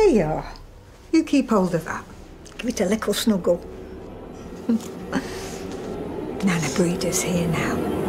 There you are. You keep hold of that. Give it a little snuggle. Nana Breeder's here now.